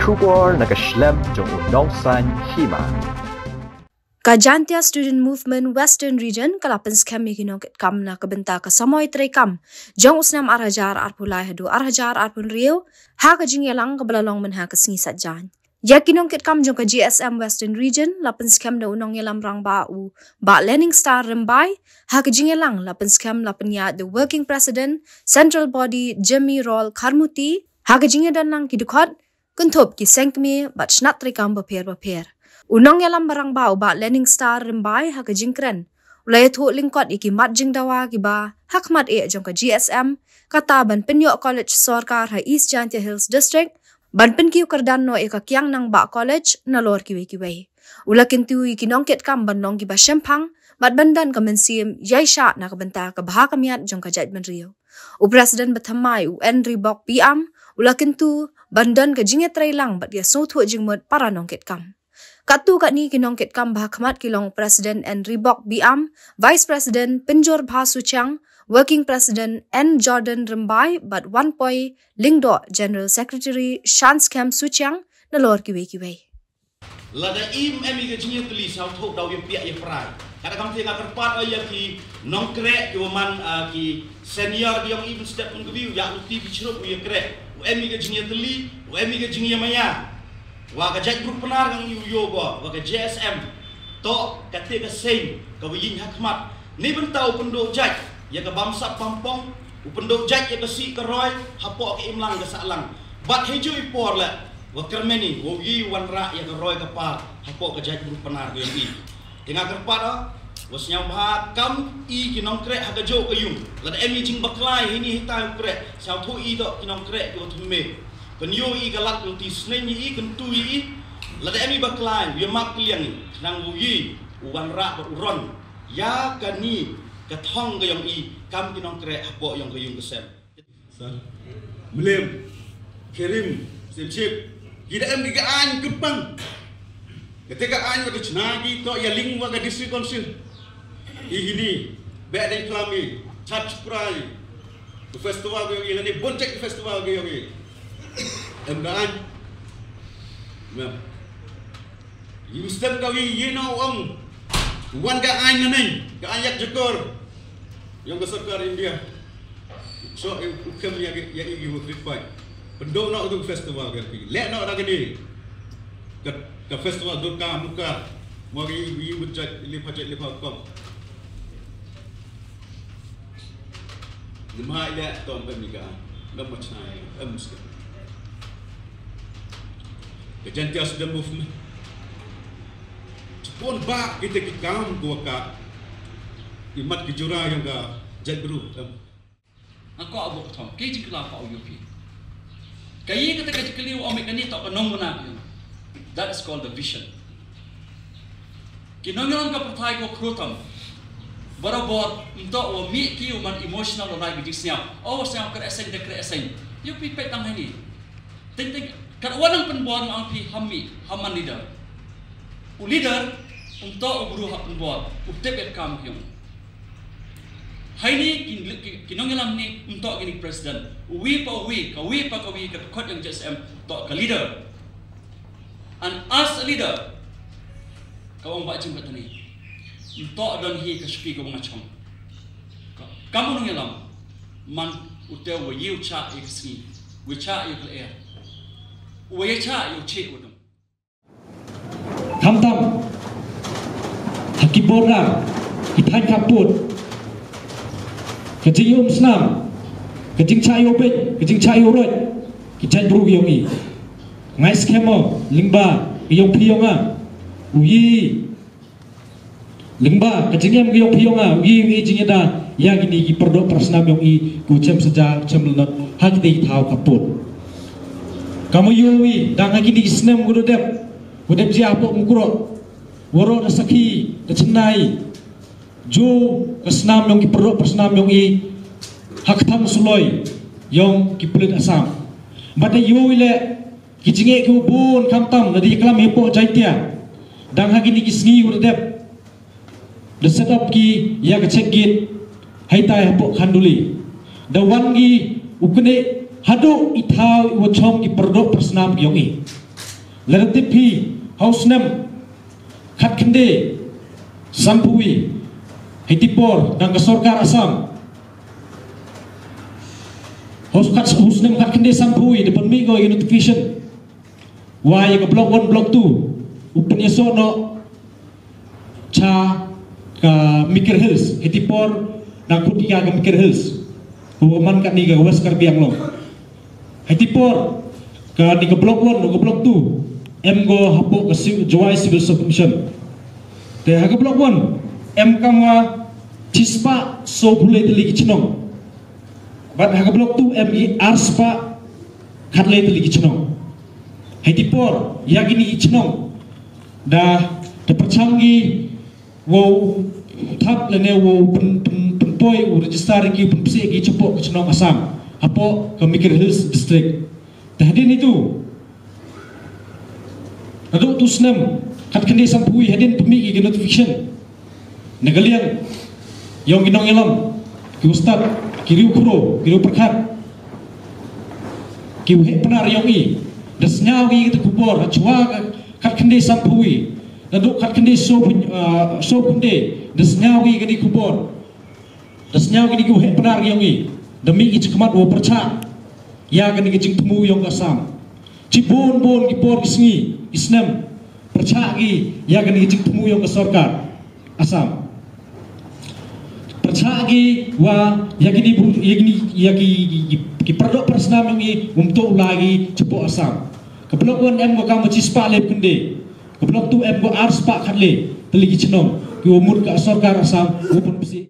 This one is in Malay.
Trubor nakaslem jong unongsan hima. Kajantia Student Movement Western Region kalapan skam ginog kam na kabenta ka samoy trekam jong usnam arhajar arpulai hadu arhajar arpun rio ha ka jingyalang kabalalong man ha ka singisat jan. Ya kinong kam jong ka GSM Western Region lapan skam na unong yalam rang ba Learning Star Rembai ha ka jingyalang lapan skam lapan ya the Working President Central Body Jimmy Roll Karmuti ha ka jingyadan lang kidukot kuntop ki sengkmi bat snat trekam baper. Unong yalam barang bau ba Learning Star Rembai ha ka jingkren. Ulay thu lingkot iki mat jing dawa ki ba hakmat jong ka GSM kata ban penyo college sorkar ha East Jantia Hills District ban penkiu kerdan no ka kyang nang ba college na lor kiwe. Ulakin tu iki nongket kam ban nong ki ba shempang bat bandan ka mensim yai sha na ka benta ka bah kamiat jong ka judgment rio. U president bathamai UN Reebok PM ulakin tu bandan ka jinget lang bat ya so thu jingmot para nongket kam. Katu kat ni kinongket kam bahakmat kilong President N. Reebok Biam, Vice President Pinjor Bha Suchang, Working President N. Jordan Rembai, but 1 poi Lingdo General Secretary Shans Kem Suchang, na lor kiwe. Lada im emi ke jinye tulis au thok daw yang piak yang prai. Kada kam tinga kerpat aya ki nongkrek ki man ki senior yang even step pun kebiu ya uti bichrup ya krek. Emi ke jinye teli, emi ke jinye maya. Waka jaj grup penar kang yo waka JSM to kate ka sein ka yin hakmat ni bentau pendok jaj ya ka bamsat pampong pendok jaj ya ka si ka roy hapo ka imlang ka salang bat hejo ipor la wa kermeni wo yi wanra ya ka roy ka par hapo ka jaj grup penar yo yi tinga kerpat was nyam ha kam i kinong krek ha ka jo ka yung la emi jing baklai ini hitai krek sao thu i to kinong krek yo thume penyo i galat uti snen i kentu i lada emi baklai ya mak liang nang wuyi uwan ra uron ya kani kathong ga yang i kam kinong krek hapo yang kayung kesem mlem kerim semchip kita emi ga an kepang ketika an wa chnagi to ya ling wa ga district council i hini be ada klami touch prai festival ga yang ni boncek festival ga yang Emdaan, Yusuf kawi yeno om, wan ka ain nanay, ka ayak jekor, yang kesakar India, so ukam ya igi wakrit pai, pendok nak untuk festival kerti, lek nak lagi ni, ke festival durka muka, mari ibu bucat lipat kom, gemah ilak tom pemika, gambar cina, muslim. Kajantia Student Movement. Cepon ba kita kikam gua ka imat kijura yang ka jadru. Aku abuk tom, keji kela pa UP. Kayi kata kajikali o mekani to kanong muna. That is called the vision. Kinongyong ka patay ko krutam. Barabot into o mi ki man emotional o nai bijisnya. O sayang kreseng de kreseng. UP petang ini. Ting kan wanang penbuat ang pi haman leader. U leader untuk guru hak penbuat. Utep kam hyong. Hai ni kinongelam ni untuk gini presiden. Uwi ka kot yang JSM to ka leader. And as a leader, kawang ba jing batani. Untuk don hi ka spi ko ngachong. Kamu nongelam man utew wa yiu cha ikski. We cha you air. Uyacha yung cik udung. Tam hakibora itan kaput kejing Islam kejing cayo bet kejing cayo rot kijan bru yongi ngai skemo lingba yong piyonga uyi lingba kejing yong piyonga uyi jingeda yang ini perdok persnam yongi ku cem sejak cem lenot hakiti tau kaput. Kamu yui dah lagi di Islam guru dep siapa mukro, waro dah sakhi dah cenai, jo kesnam yang kiperok persnam yang i hak tham suloi yang kipelit asam. Bada yui le kijinge kubun kamtam nadi kelam hepo jaitia, dah lagi di kisngi guru dep, dah setup ki ya kecek git, hai tai hepo khanduli, dah wangi ukne hadu ithau wachom ki perdok persnam yongi Latipi House Nem Khat Khande Sampui Hitipor dan Kesorkar Asam House Nem Khat Khande Sampui depan minggu notification why ke blok 1 blok 2 upanya sono cha ka Mikir Hills Hitipor dan kutika ke Mikir Hills hukuman kat ni ke West Karbi Anglong Hitipor ke ni ke blok 1 ke blok 2 em go hapok ke Juai Civil Submission te ha ke blok 1 em kama cispa so bule teli chinong bat ha ke blok 2 em i arspa khatle teli chinong Hitipor yagini chinong da percanggi wo thap lene wo penpoi wo register ki penpsi ki cepok ke chinong Asam hapo ke Mikir Hills district tahdin itu Aduk tu senam Khat Khande Sampui hadin pemi ki notification negaliang yang ginong ilam ki ustad ki riu kuro ki riu perkhat ki he penar yang i dasnya wi ki kubor chua Khat Khande Sampui aduk Khat Khande so kunde dasnya wi ki kubor dasnya wi ki he penar yang i demi ki cekmat wo percha ya kan ki jing temu yang Asam cibon bon ki por kisngi Islam percaya lagi ya kan kita temu yang kesorkar Asam percaya lagi wah ya ki perdok persnam yang untuk lagi cepok Asam ke blok 1 em go kamu cispa lep kende ke blok 2 em go ars pak khatle teligi chenong ki umur ke kesorkar Asam upun besi